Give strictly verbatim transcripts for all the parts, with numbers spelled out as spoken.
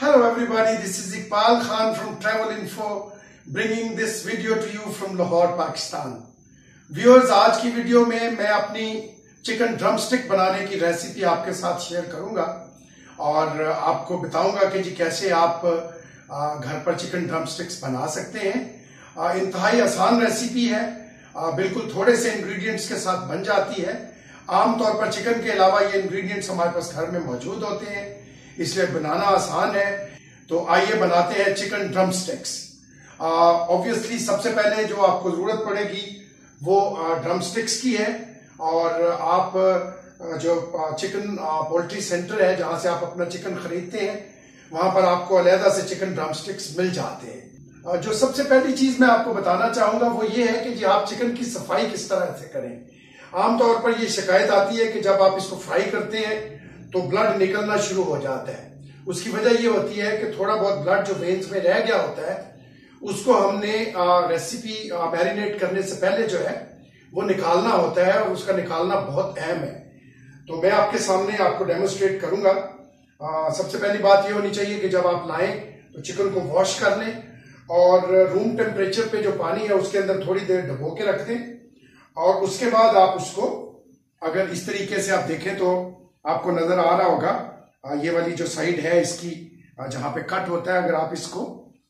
Hello everybody, this is Iqbal Khan from Travel Info bringing this video to you from Lahore, Pakistan. Viewers, आज की video में मैं अपनी chicken drumstick बनाने की रेसिपी आपके साथ शेयर करूंगा और आपको बताऊंगा कि जी कैसे आप घर पर चिकन ड्रमस्टिक्स बना सकते हैं। इंतहाई आसान रेसिपी है, बिल्कुल थोड़े से इंग्रेडिएंट्स के साथ बन जाती है। आमतौर पर चिकन के अलावा ये इंग्रेडिएंट्स हमारे पास घर में मौजूद होते हैं, इसलिए बनाना आसान है। तो आइए बनाते हैं चिकन ड्रमस्टिक्स। ऑब्वियसली सबसे पहले जो आपको जरूरत पड़ेगी वो ड्रमस्टिक्स की है, और आप जो चिकन पोल्ट्री सेंटर है जहां से आप अपना चिकन खरीदते हैं वहां पर आपको अलहदा से चिकन ड्रमस्टिक्स मिल जाते हैं। जो सबसे पहली चीज मैं आपको बताना चाहूंगा वो ये है कि जी आप चिकन की सफाई किस तरह से करें। आमतौर पर ये शिकायत आती है कि जब आप इसको फ्राई करते हैं तो ब्लड निकलना शुरू हो जाता है। उसकी वजह ये होती है कि थोड़ा बहुत ब्लड जो वेन्स में रह गया होता है उसको हमने रेसिपी मैरिनेट करने से पहले जो है वो निकालना होता है, और उसका निकालना बहुत अहम है। तो मैं आपके सामने आपको डेमोन्स्ट्रेट करूंगा। आ, सबसे पहली बात ये होनी चाहिए कि जब आप लाएं तो चिकन को वॉश कर लें और रूम टेम्परेचर पे जो पानी है उसके अंदर थोड़ी देर डुबो के रख दें, और उसके बाद आप उसको अगर इस तरीके से आप देखें तो आपको नजर आ रहा होगा ये वाली जो साइड है इसकी जहां पे कट होता है, अगर आप इसको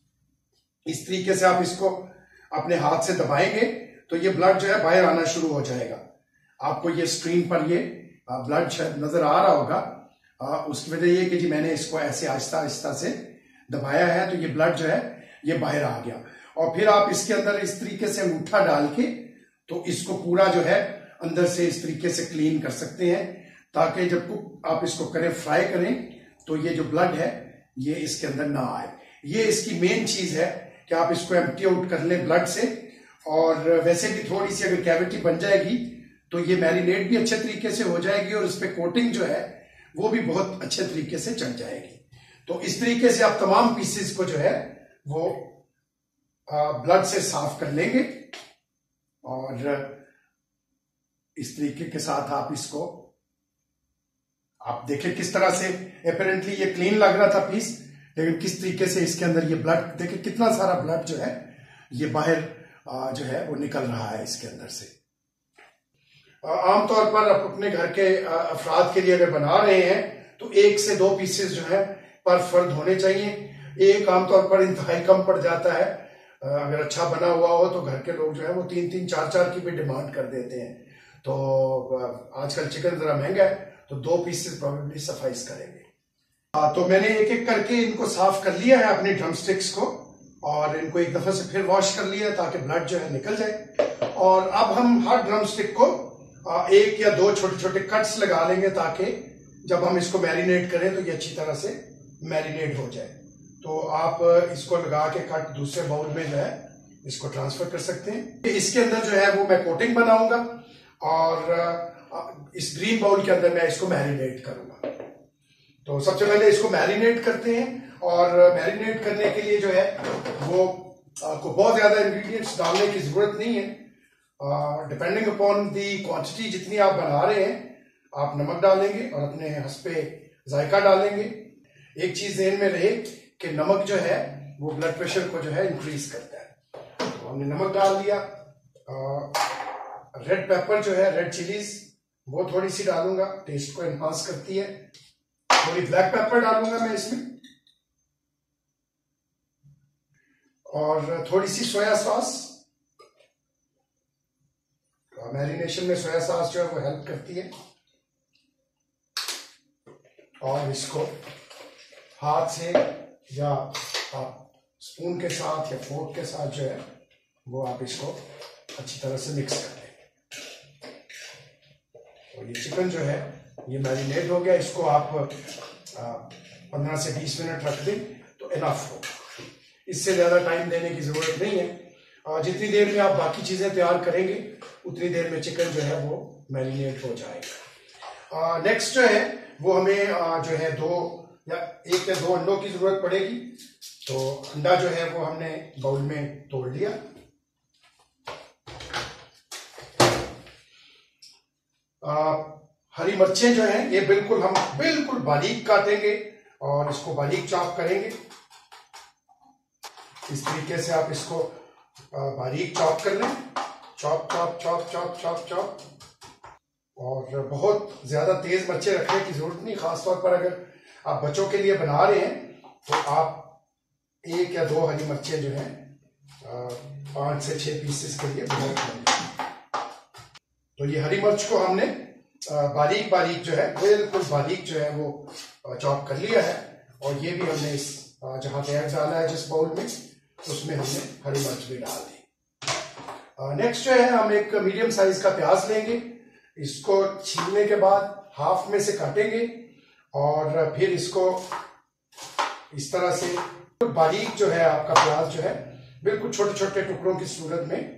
इस तरीके से आप इसको अपने हाथ से दबाएंगे तो ये ब्लड जो है बाहर आना शुरू हो जाएगा। आपको ये स्क्रीन पर ये ब्लड शायद नजर आ रहा होगा। उसकी वजह ये कि जी मैंने इसको ऐसे आहिस्ता आहिस्ता से दबाया है तो ये ब्लड जो है ये बाहर आ गया। और फिर आप इसके अंदर इस तरीके से अंगूठा डाल के तो इसको पूरा जो है अंदर से इस तरीके से क्लीन कर सकते हैं, ताकि जब कुक आप इसको करें फ्राई करें तो ये जो ब्लड है ये इसके अंदर ना आए। ये इसकी मेन चीज है कि आप इसको एम्प्टी आउट कर लें ब्लड से। और वैसे भी थोड़ी सी अगर कैविटी बन जाएगी तो ये मैरिनेट भी अच्छे तरीके से हो जाएगी और इस पे कोटिंग जो है वो भी बहुत अच्छे तरीके से चढ़ जाएगी। तो इस तरीके से आप तमाम पीसेस को जो है वो ब्लड से साफ कर लेंगे, और इस तरीके के साथ आप इसको आप देखें किस तरह से अपेरेंटली ये क्लीन लग रहा था पीस, लेकिन किस तरीके से इसके अंदर ये ब्लड देखें कितना सारा ब्लड जो है ये बाहर जो है वो निकल रहा है इसके अंदर से। आमतौर पर आप अपने घर के अफराद के लिए अगर बना रहे हैं तो एक से दो पीसेस जो है पर फर्द होने चाहिए। एक आमतौर पर इंतहाई कम पड़ जाता है। अगर अच्छा बना हुआ हो तो घर के लोग जो है वो तीन तीन चार चार की भी डिमांड कर देते हैं। तो आजकल चिकन जरा महंगा है तो दो पीसेस प्रोबेबली सफाइस करेंगे। आ, तो मैंने एक एक करके इनको साफ कर लिया है अपनी ड्रमस्टिक्स को, और इनको एक दफा से फिर वॉश कर लिया ताकि ब्लड जो है निकल जाए। और अब हम हर ड्रमस्टिक को आ, एक या दो छोटे छोटे कट्स लगा लेंगे ताकि जब हम इसको मैरिनेट करें तो ये अच्छी तरह से मैरिनेट हो जाए। तो आप इसको लगा के कट दूसरे बाउल में जो है इसको ट्रांसफर कर सकते हैं। इसके अंदर जो है वो मैं कोटिंग बनाऊंगा और इस ग्रीन बाउल के अंदर मैं इसको मैरिनेट करूंगा। तो सबसे पहले इसको मैरिनेट करते हैं, और मैरिनेट करने के लिए जो है वो आपको बहुत ज्यादा इंग्रेडिएंट्स डालने की जरूरत नहीं है। डिपेंडिंग अपॉन दी क्वांटिटी जितनी आप बना रहे हैं आप नमक डालेंगे और अपने हस्बे जायका डालेंगे। एक चीज ध्यान में रहे कि नमक जो है वो ब्लड प्रेशर को जो है इंक्रीज करता है। तो हमने नमक डाल दिया। रेड पेपर जो है, रेड चिलीज वो थोड़ी सी डालूंगा, टेस्ट को एनहांस करती है। थोड़ी ब्लैक पेपर डालूंगा मैं इसमें, और थोड़ी सी सोया सॉस। मैरिनेशन में सोया सॉस जो है वो हेल्प करती है। और इसको हाथ से या आप स्पून के साथ या फोर्क के साथ जो है वो आप इसको अच्छी तरह से मिक्स कर दें। और ये चिकन जो है ये मैरिनेट हो गया। इसको आप पंद्रह से बीस मिनट रख दें तो इनफ हो, इससे ज्यादा टाइम देने की जरूरत नहीं है। और जितनी देर में आप बाकी चीजें तैयार करेंगे उतनी देर में चिकन जो है वो मैरिनेट हो जाएगा। नेक्स्ट जो है वो हमें आ, जो है दो या एक या दो अंडों की जरूरत पड़ेगी। तो अंडा जो है वो हमने बाउल में तोड़ लिया। आ, हरी मिर्चें जो हैं ये बिल्कुल हम बिल्कुल बारीक काटेंगे और इसको बारीक चॉप करेंगे। इस तरीके से आप इसको बारीक चॉप कर लें, chop chop chop chop chop chop. और बहुत ज्यादा तेज मिर्चें रखने की जरूरत नहीं, खासतौर पर अगर आप बच्चों के लिए बना रहे हैं तो आप एक या दो हरी मिर्चें जो हैं पांच से छह पीसेस के लिए बहुत होंगे। तो ये हरी मिर्च को हमने बारीक बारीक जो है, बिल्कुल बारीक जो है वो चॉप कर लिया है। और ये भी हमने इस जहां पे एग डाला है जिस बाउल में, उसमें हमने हरी मिर्च भी डाल दी। नेक्स्ट जो है हम एक मीडियम साइज का प्याज लेंगे, इसको छीलने के बाद हाफ में से काटेंगे और फिर इसको इस तरह से बारीक जो है आपका प्याज जो है बिल्कुल छोटे छोटे टुकड़ों की सूरत में,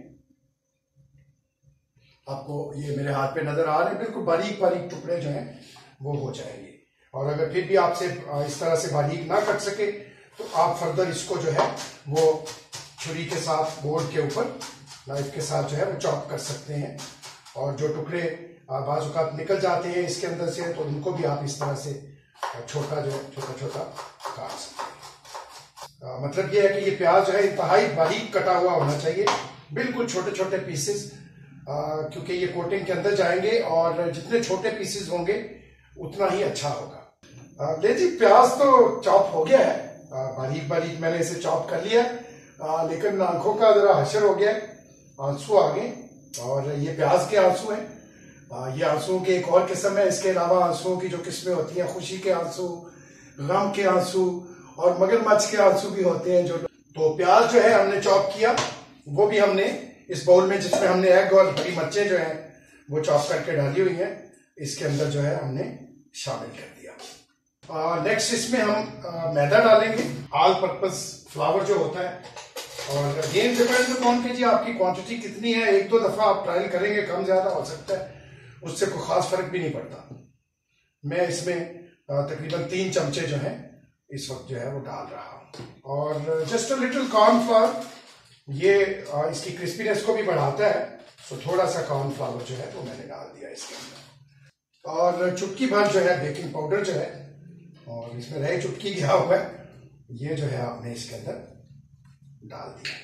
आपको ये मेरे हाथ पे नजर आ रहे हैं, बिल्कुल बारीक बारीक टुकड़े जो हैं वो हो जाएंगे। और अगर फिर भी आपसे इस तरह से बारीक ना कट सके तो आप फर्दर इसको जो है वो छुरी के साथ बोर्ड के ऊपर नाइफ के साथ जो है वो चॉप कर सकते हैं। और जो टुकड़े बाजू का निकल जाते हैं इसके अंदर से, तो उनको भी आप इस तरह से छोटा जो छोटा छोटा काट सकते हैं। मतलब ये है कि ये प्याज जो है इंतहाई बारीक कटा हुआ होना चाहिए, बिल्कुल छोटे छोटे पीसेस, क्योंकि ये कोटिंग के अंदर जाएंगे और जितने छोटे पीसेस होंगे उतना ही अच्छा होगा। ले जी, प्याज तो चॉप हो गया है, बारीक बारीक मैंने इसे चॉप कर लिया, आ, लेकिन आंखों का जरा हशर हो गया, आंसू आ गए। और ये प्याज के आंसू हैं, आ, ये आंसुओं की एक और किस्म है। इसके अलावा आंसुओं की जो किस्में होती हैं, खुशी के आंसू, गम के आंसू और मगरमच्छ के आंसू भी होते हैं जो। तो प्याज जो है हमने चॉप किया, वो भी हमने इस बाउल में जिसमें हमने एग और हरी मिर्चें जो हैं वो चॉप करके डाली हुई हैं, इसके अंदर जो है हमने शामिल कर दिया। नेक्स्ट इसमें हम आ, मैदा डालेंगे, ऑल पर्पस फ्लावर जो होता है। और अगेन डिपेंड अपॉन कि जी आपकी क्वांटिटी कितनी है, एक दो दफा आप ट्रायल करेंगे, कम ज्यादा हो सकता है, उससे कोई खास फर्क भी नहीं पड़ता। मैं इसमें तकरीबन तीन चमचे जो हैं इस वक्त जो है वो डाल रहा हूं। और जस्ट अ लिटिल कॉर्नफ्लावर, ये इसकी क्रिस्पीनेस को भी बढ़ाता है, तो थोड़ा सा कॉर्नफ्लावर जो है वो मैंने डाल दिया इसके अंदर। और चुटकी भर जो है बेकिंग पाउडर जो है, और इसमें रही चुटकी गया हुआ है, ये जो है आपने इसके अंदर डाल दिया।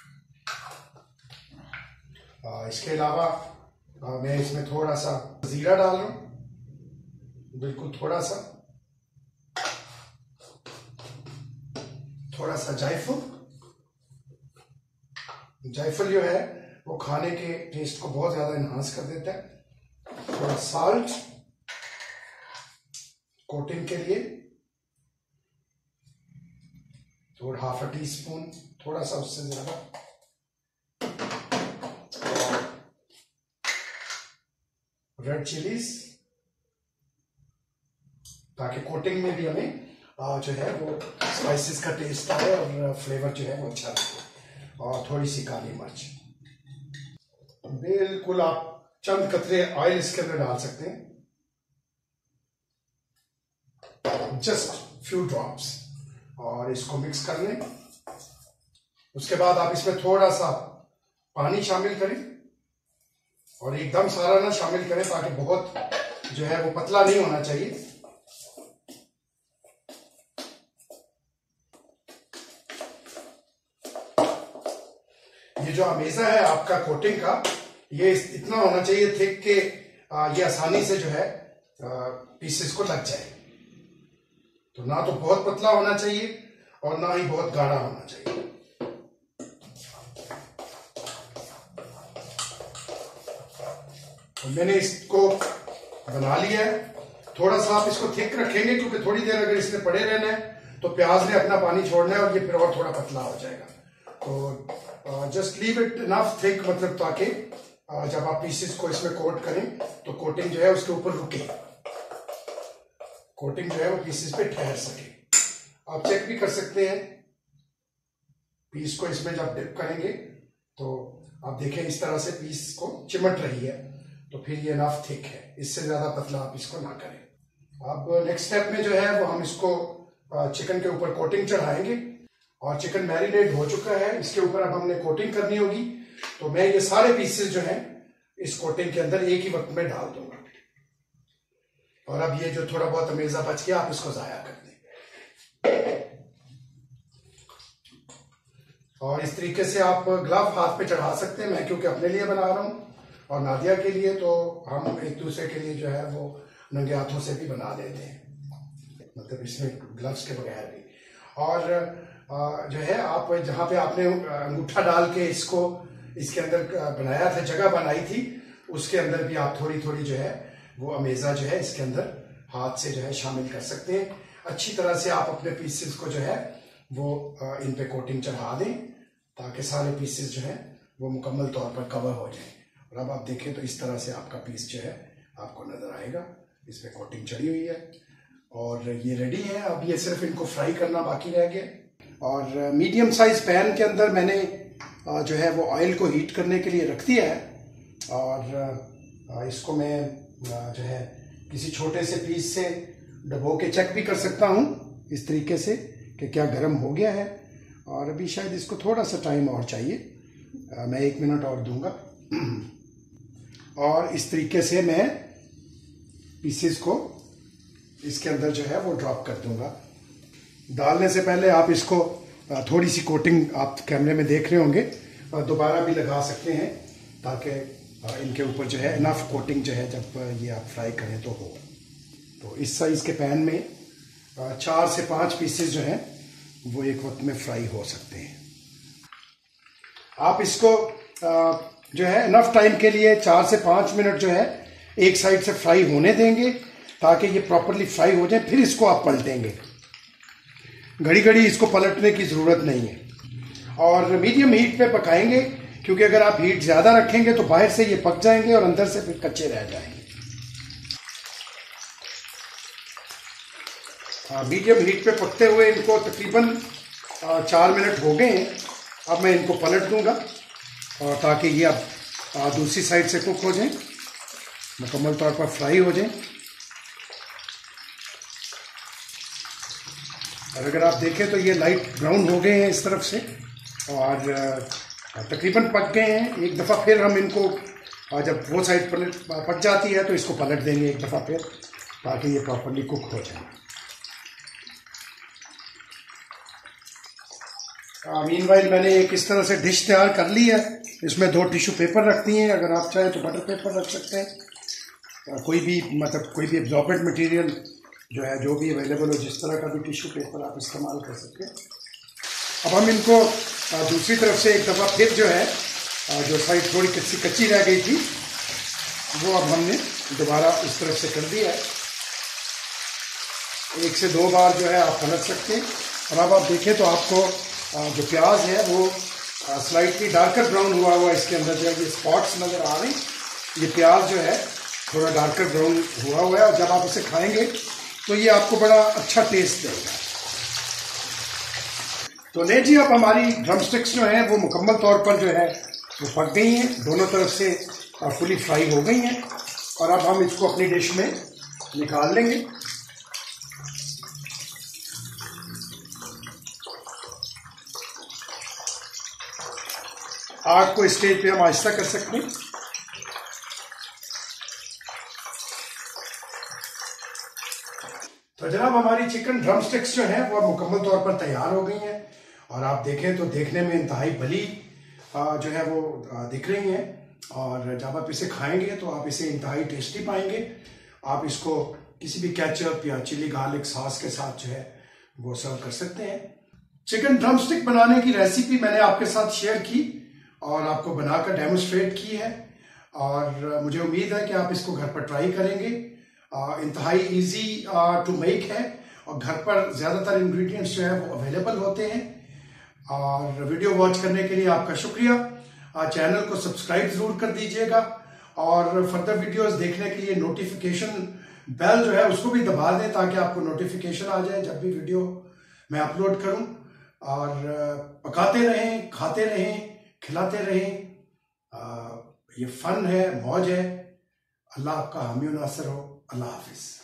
इसके अलावा मैं इसमें थोड़ा सा जीरा डाल रहा हूं, बिल्कुल थोड़ा सा, थोड़ा सा जायफल। जायफल जो है वो खाने के टेस्ट को बहुत ज्यादा इनहांस कर देता है। थोड़ा साल्ट कोटिंग के लिए, थोड़ा हाफ अ टी स्पून, थोड़ा सा उससे ज्यादा। रेड चिलीज, ताकि कोटिंग में भी हमें जो है वो स्पाइसेस का टेस्ट आए और फ्लेवर जो है वो अच्छा लगे। और थोड़ी सी काली मिर्च, बिल्कुल आप चंद कतरे ऑयल इसके अंदर डाल सकते हैं, जस्ट फ्यू ड्रॉप्स, और इसको मिक्स कर लें। उसके बाद आप इसमें थोड़ा सा पानी शामिल करें, और एकदम सारा ना शामिल करें, ताकि बहुत जो है वो पतला नहीं होना चाहिए। ये जो अमेज़ा है आपका कोटिंग का, ये इतना होना चाहिए थिक कि ये आसानी से जो है पीसेस को लग जाए। तो ना तो बहुत पतला होना चाहिए और ना ही बहुत गाढ़ा होना चाहिए। तो मैंने इसको बना लिया है। थोड़ा सा आप इसको थिक रखेंगे, क्योंकि थोड़ी देर अगर इसमें पड़े रहना है तो प्याज ने अपना पानी छोड़ना है और ये फिर और थोड़ा पतला हो जाएगा। तो just leave it enough thick, मतलब ताकि जब आप पीसेस को इसमें कोट करें तो कोटिंग जो है उसके ऊपर रुके, कोटिंग जो है वो पीसेस पे ठहर सके। आप चेक भी कर सकते हैं, पीस को इसमें जब डिप करेंगे तो आप देखें इस तरह से पीस को चिमट रही है, तो फिर ये इनफ थिक है, इससे ज्यादा पतला आप इसको ना करें। अब नेक्स्ट स्टेप में जो है वो हम इसको चिकन के ऊपर कोटिंग चढ़ाएंगे, और चिकन मैरिनेट हो चुका है, इसके ऊपर अब हमने कोटिंग करनी होगी। तो मैं ये सारे पीसेस जो हैं इस कोटिंग के अंदर एक ही वक्त में डाल दूंगा, और अब ये जो थोड़ा बहुत अमेज़ा बच गया आप इसको जाया कर दें। और इस तरीके से आप ग्लव हाथ पे चढ़ा सकते हैं। मैं क्योंकि अपने लिए बना रहा हूँ और नादिया के लिए, तो हम एक दूसरे के लिए जो है वो नंगे हाथों से भी बना देते हैं, मतलब इसमें ग्लव्स के बगैर भी। और जो है आप जहाँ पे आपने अंगूठा डाल के इसको इसके अंदर बनाया था, जगह बनाई थी, उसके अंदर भी आप थोड़ी थोड़ी जो है वो अमेज़ा जो है इसके अंदर हाथ से जो है शामिल कर सकते हैं। अच्छी तरह से आप अपने पीसेस को जो है वो इन पे कोटिंग चढ़ा दें ताकि सारे पीसेस जो है वो मुकम्मल तौर पर कवर हो जाएं। और अब आप देखें तो इस तरह से आपका पीस जो है आपको नजर आएगा, इस पे कोटिंग चढ़ी हुई है और ये रेडी है। अब ये सिर्फ इनको फ्राई करना बाकी रह गया। और मीडियम साइज पैन के अंदर मैंने जो है वो ऑयल को हीट करने के लिए रख दिया है और इसको मैं जो है किसी छोटे से पीस से डबो के चेक भी कर सकता हूँ इस तरीके से कि क्या गर्म हो गया है। और अभी शायद इसको थोड़ा सा टाइम और चाहिए, आ, मैं एक मिनट और दूंगा। और इस तरीके से मैं पीसेस को इसके अंदर जो है वो ड्रॉप कर दूंगा। डालने से पहले आप इसको थोड़ी सी कोटिंग, आप कैमरे में देख रहे होंगे, दोबारा भी लगा सकते हैं ताकि इनके ऊपर जो है इनफ कोटिंग जो है जब ये आप फ्राई करें तो हो। तो इस साइज के पैन में चार से पांच पीसेस जो हैं वो एक वक्त में फ्राई हो सकते हैं। आप इसको जो है इनफ टाइम के लिए चार से पांच मिनट जो है एक साइड से फ्राई होने देंगे ताकि ये प्रॉपरली फ्राई हो जाए, फिर इसको आप पलटेंगे। घड़ी घड़ी इसको पलटने की जरूरत नहीं है और मीडियम हीट पे पकाएंगे, क्योंकि अगर आप हीट ज्यादा रखेंगे तो बाहर से ये पक जाएंगे और अंदर से फिर कच्चे रह जाएंगे। मीडियम हीट पे पकते हुए इनको तकरीबन चार मिनट हो गए हैं। अब मैं इनको पलट दूंगा और ताकि ये अब दूसरी साइड से कुक हो जाए, मुकम्मल तौर पर फ्राई हो जाए। और अगर आप देखें तो ये लाइट ब्राउन हो गए हैं इस तरफ से और तकरीबन पक गए हैं। एक दफ़ा फिर हम इनको जब वो साइड पलट पक जाती है तो इसको पलट देंगे एक दफ़ा फिर, ताकि ये प्रॉपरली कुक हो जाए। मीनवाइल मैंने एक इस तरह से डिश तैयार कर ली है। इसमें दो टिश्यू पेपर रख दिए हैं, अगर आप चाहें तो बटर पेपर रख सकते हैं, कोई भी मतलब कोई भी एब्जॉर्बेंट मटेरियल जो है जो भी अवेलेबल हो, जिस तरह का भी टिश्यू पेपर आप इस्तेमाल कर सकते हैं। अब हम इनको दूसरी तरफ से एक दफ़ा फिर जो है जो साइड थोड़ी कच्ची कच्ची रह गई थी वो अब हमने दोबारा इस तरफ से कर दिया है। एक से दो बार जो है आप पलट सकते हैं। और अब आप देखें तो आपको जो प्याज है वो स्लाइटली डार्कर ब्राउन हुआ हुआ इसके अंदर जो है ये स्पॉट्स नज़र आ रहे हैं। ये प्याज जो है थोड़ा डार्कर ब्राउन हुआ हुआ है और जब आप इसे खाएंगे तो ये आपको बड़ा अच्छा टेस्ट देगा। तो ले जी, अब हमारी ड्रम स्टिक्स जो हैं वो मुकम्मल तौर पर जो है वो पक गई हैं, दोनों तरफ से फुली फ्राई हो गई हैं। और अब हम इसको अपनी डिश में निकाल लेंगे। आग को स्टेज पे हम आहिस्ता कर सकते हैं। तो जनाब हमारी चिकन ड्रम स्टिक्स जो है वो मुकम्मल तौर पर तैयार हो गई हैं और आप देखें तो देखने में इंतहाई भली जो है वो दिख रही हैं। और जब आप इसे खाएंगे तो आप इसे इंतहाई टेस्टी पाएंगे। आप इसको किसी भी केचप या चिली गार्लिक सॉस के साथ जो है वो सर्व कर सकते हैं। चिकन ड्रम स्टिक बनाने की रेसिपी मैंने आपके साथ शेयर की और आपको बनाकर डेमोन्स्ट्रेट की है और मुझे उम्मीद है कि आप इसको घर पर ट्राई करेंगे। इंतहाई इजी टू मेक है और घर पर ज़्यादातर इंग्रेडिएंट्स जो है वो अवेलेबल होते हैं। और वीडियो वॉच करने के लिए आपका शुक्रिया। चैनल को सब्सक्राइब ज़रूर कर दीजिएगा और फर्दर वीडियोस देखने के लिए नोटिफिकेशन बेल जो है उसको भी दबा दें ताकि आपको नोटिफिकेशन आ जाए जब भी वीडियो मैं अपलोड करूं। और पकाते रहें, खाते रहें, खिलाते रहें। ये फन है, मौज है। अल्लाह आपका हामी और नासिर हो। अल्लाह हाफिज।